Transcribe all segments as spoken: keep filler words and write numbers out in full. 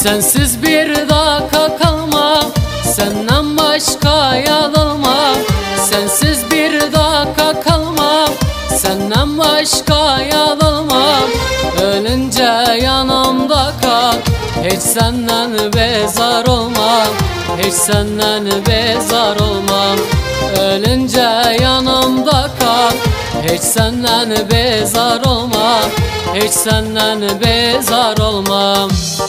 Sensiz bir dakika kalmam, senden başka yanılmam. Sensiz bir dakika kalmam, senden başka yanılmam. Ölünce yanımda kal, hiç senden bezar olmam. Hiç senden bezar olmam. Ölünce yanımda kal, hiç senden bezar olmam. Hiç senden bezar olmam.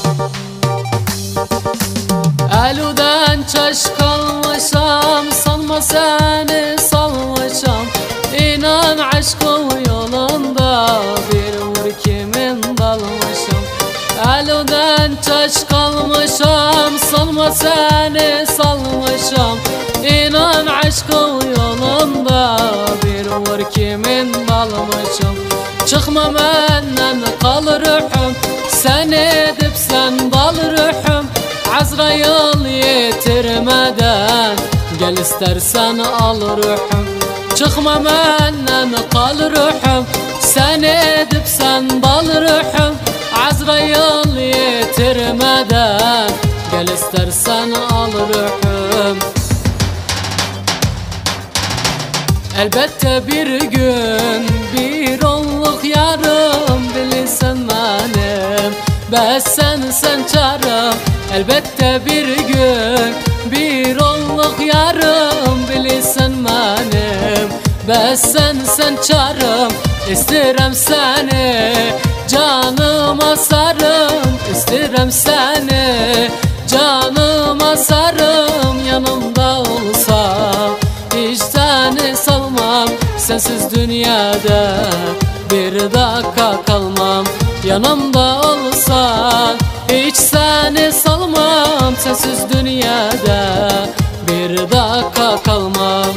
Eluden çaş kalmışam, sanma seni salmışam. İnan aşkın yolunda bir vur kimin dalmışam. Eluden çaş kalmışam, sanma seni salmışam. İnan aşkın yolunda bir vur kimin dalmışam. Çıkma menden kal ruhum, sen edip sen dal ruhum. Azrail yetirmeden gel istersen al ruhum. Çıkma menden kal ruhum, sen edip sen dal ruhum. Azrail yetirmeden gel istersen al ruhum. Elbette bir gün bir onluk yarım bilirsen benim, ben sen sen çarım. Elbette bir gün bir onluk yarım bilirsen benim, ben sen sen çarım. İsterim seni canıma sarım, isterim seni canıma sarım. Yanımda olsam hiç seni salmam, sensiz dünyada bir dakika kalmam. Yanımda olsan hiç seni salmam, sensiz dünyada bir dakika kalmam.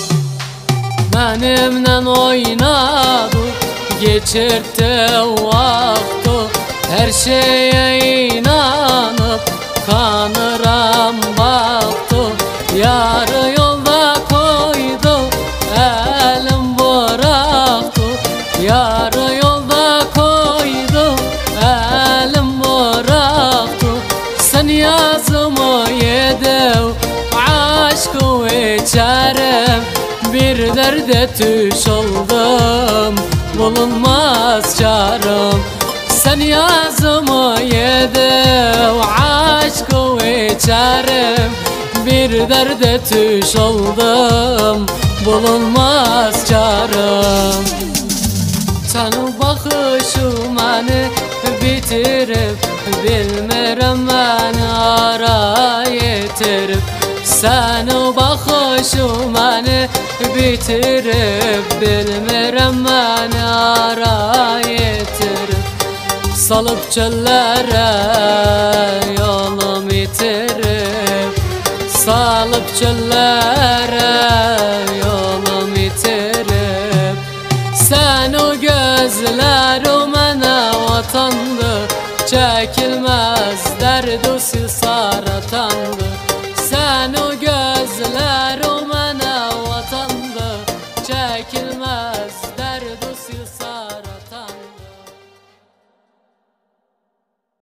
Benimle oynadı, geçirdi vakti, her şeye inanıp kanıram baktı. Yarı yolda koydu, elim bıraktı. Yarı yolda koydu, elim bıraktı. Sen yazımı yedin, aşkı içerim. Bir derde düş oldum, bulunmaz çarım. Sen yazımı yedin, aşkı içerim. Bir derde düş oldum, bulunmaz çarım. Senin bakışın beni bitirip, bilmirəm beni ara yetirip. Senin bakışın beni bitirip, bilmirəm beni ara yetirip. Salıp çöllere yolum itirip, salıp çöllere yolum itirip. Sen o gözlerim mənə vatandı, çekilmez derdu sil saratandı.